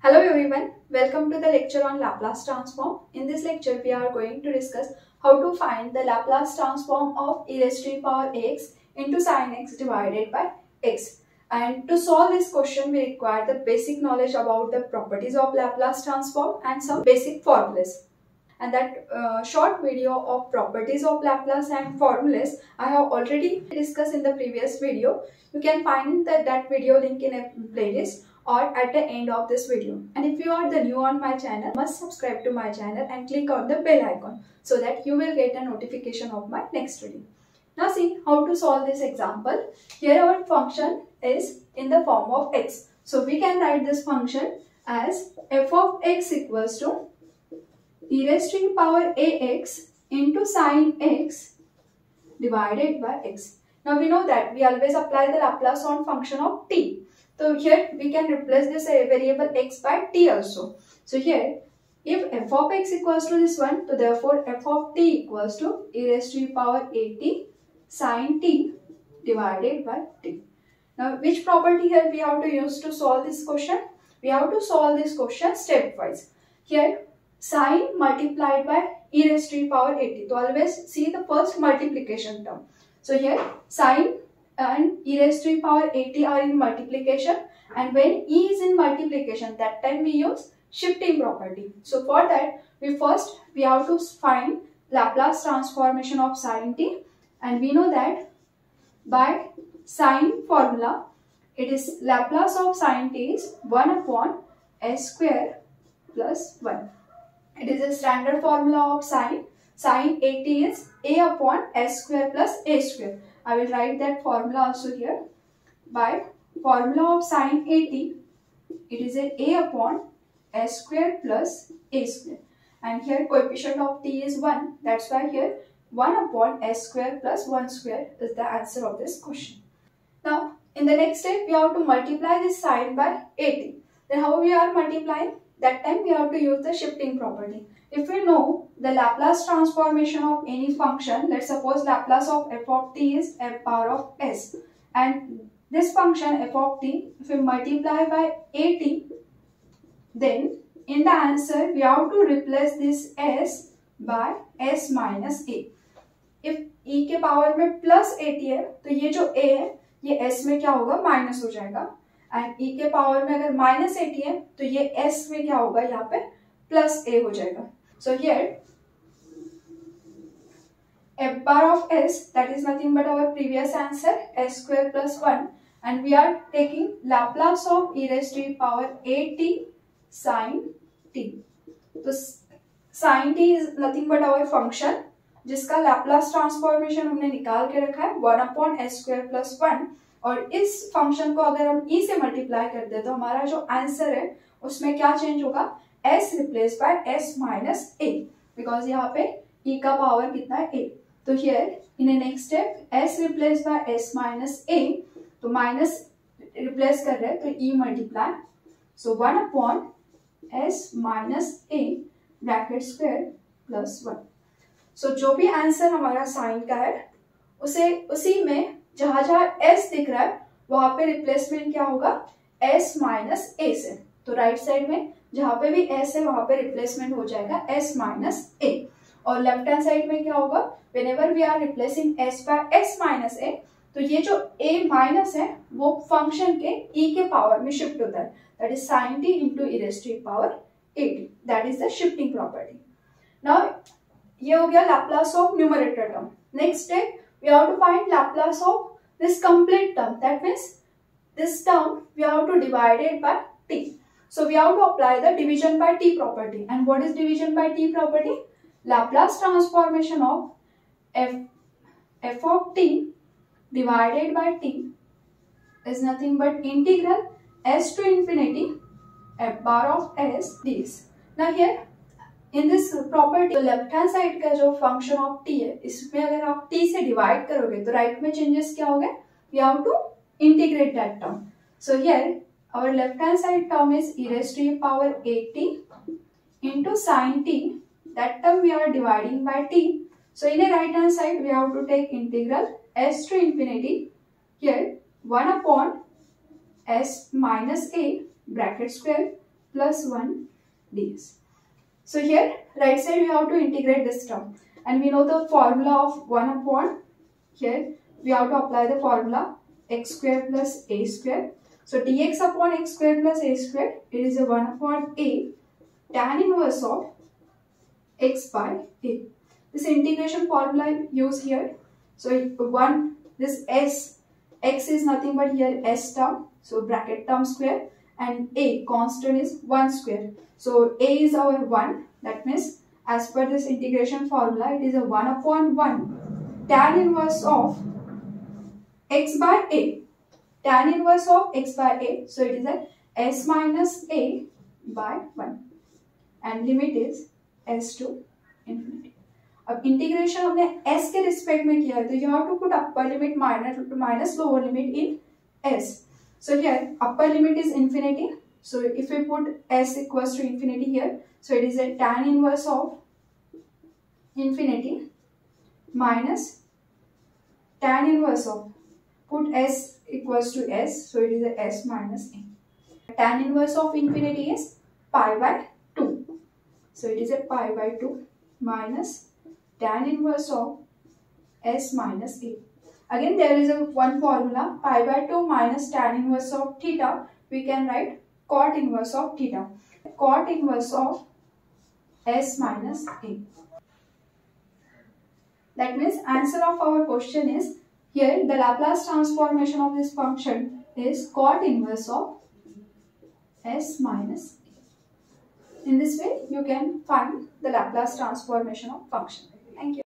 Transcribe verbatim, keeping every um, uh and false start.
Hello everyone, welcome to the lecture on Laplace transform. In this lecture, we are going to discuss how to find the Laplace transform of e raised to the power x into sin x divided by x. And to solve this question, we require the basic knowledge about the properties of Laplace transform and some basic formulas. And that uh, short video of properties of Laplace and formulas I have already discussed in the previous video. You can find that, that video link in a playlist or at the end of this video. And if you are the new on my channel, must subscribe to my channel and click on the bell icon so that you will get a notification of my next video. Now see how to solve this example. Here our function is in the form of x. So we can write this function as f of x equals to e raised to the power ax into sin x divided by x. Now we know that we always apply the Laplace on function of t. So here we can replace this variable x by t also. So here if f of x equals to this one, so therefore f of t equals to e raised to the power at sin t divided by t. Now which property here we have to use to solve this question? We have to solve this question stepwise. Here sin multiplied by e raised to the power at. So always see the first multiplication term. So here sin and e raised to the power at are in multiplication, and when e is in multiplication, that time we use shifting property. So for that, we first we have to find Laplace transformation of sin t, and we know that by sin formula it is Laplace of sin t is one upon s square plus one. It is a standard formula of sin. Sin at is a upon s square plus a square. I will write that formula also here. By formula of sin at, it is a a upon s square plus a square. And here coefficient of t is one. That's why here one upon s square plus one square is the answer of this question. Now in the next step, we have to multiply this sin by at. Then how we are multiplying? That time we have to use the shifting property. If we know the Laplace transformation of any function, let's suppose Laplace of f of t is f power of s, and this function f of t, if we multiply by at, then in the answer we have to replace this s by s minus a. If e के power में plus at है, तो ये जो a है ये s में क्या होगा, माइनस हो जाएगा. एंड e के पावर में अगर माइनस एटी है तो ये s में क्या होगा, यहाँ पे प्लस a हो जाएगा. So here f bar of s, that is nothing but our previous answer, s square plus one, and we are taking Laplace of e raised to the power at sin t. तो sin t is nothing but our function जिसका Laplace transformation हमने निकाल के रखा है one upon s square plus one. और इस function को अगर हम e से मल्टीप्लाई कर दे तो हमारा जो आंसर है उसमें क्या चेंज होगा, s replace by s minus a, because यहाँ पे e का पावर कितना है a. तो here in next step s replace by s minus a, तो माइनस रिप्लेस कर रहे हैं तो e multiply, so one upon s minus a bracket square plus one. So जो भी आंसर हमारा साइन का है उसे उसी में जहां जहां s दिख रहा है वहां पे रिप्लेसमेंट क्या होगा, s माइनस a से. तो राइट साइड में जहां पे भी s है वहां पे रिप्लेसमेंट हो जाएगा s माइनस a. और लेफ्ट हैंड साइड में क्या होगा, whenever we are replacing s by s minus a, तो ये जो a माइनस है वो फंक्शन के e के पावर में शिफ्ट होता है, that is sin t into e raise to the power at. That is the shifting property. Now ये हो गया Laplace of numerator term. Next step we have to find Laplace of this complete term. That means this term we have to divide it by t. So we have to apply the division by t property. And what is division by t property? Laplace transformation of f f of t divided by t is nothing but integral s to infinity f bar of s ds. Now here in this property, तो left hand side का जो function of t है इसमें अगर आप t से divide करोगे तो राइट में चेंजेस क्या हो गए, we have to integrate that term. So here our left hand side term is e raised to the power at into sin t. That term we are dividing by t. So in a right hand side we have to take integral s to infinity, here one upon s minus a bracket square plus one ds. So here right side we have to integrate this term, and we know the formula of one upon, here we have to apply the formula x square plus a square. So dx upon x square plus a square, it is a one upon a tan inverse of x by a. This integration formula use here. So one, this s, x is nothing but here s term, so bracket term square, and a constant is one square. So a is our one, that means as per this integration formula it is a one upon one tan inverse of x by a. Tan inverse of x by a, so it is a s minus a by one, and limit is s to infinity. अब integration हमने s के respect में किया है, तो you have to put upper limit minus minus lower limit in s. So here upper limit is infinity, so if we put s equals to infinity here, so it is a tan inverse of infinity minus tan inverse of, put s equals to s, so it is a s minus a. Tan inverse of infinity is pi by two, so it is a pi by two minus tan inverse of s minus a. Again there is a one formula, pi by two minus tan inverse of theta, we can write cot inverse of theta, cot inverse of s minus a. That means answer of our question is, here the Laplace transformation of this function is cot inverse of s minus a. In this way you can find the Laplace transformation of function. Thank you.